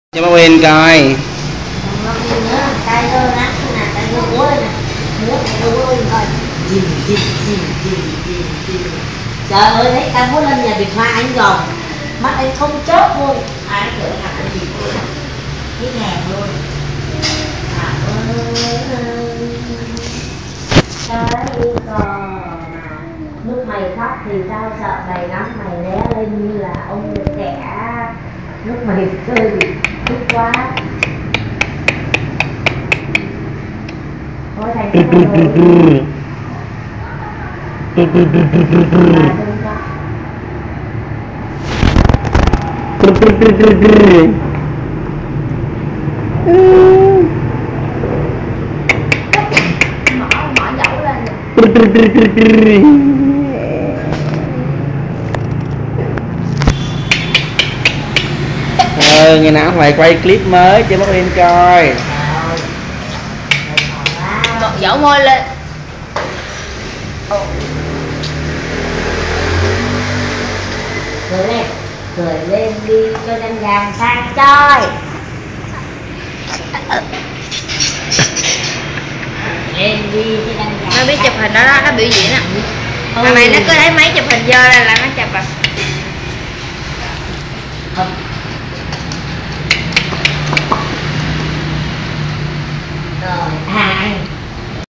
Cho bác Uyên coi. Trời ơi, thấy ta muốn lên nhà Việt Hoa anh gồng mắt anh không chớp luôn. Ai cửa hàng cái gì cái hàng luôn. Cái còn lúc mày khóc thì tao sợ mày lắm, mày né lên như là ông trẻ. Lúc mày chơi thì thích quá. Thôi thành sao rồi. Mở dẫu lên. Ngày nào phải quay clip mới cho bác Uyên coi. Dẫu môi lên. Cười lên đi cho nhanh vàng sang chơi. Lên đi cho nhanh vàng. Nó biết chụp hình đó, nó biểu diễn à. Thằng này nó cứ thấy máy chụp hình dơ ra là nó chụp à.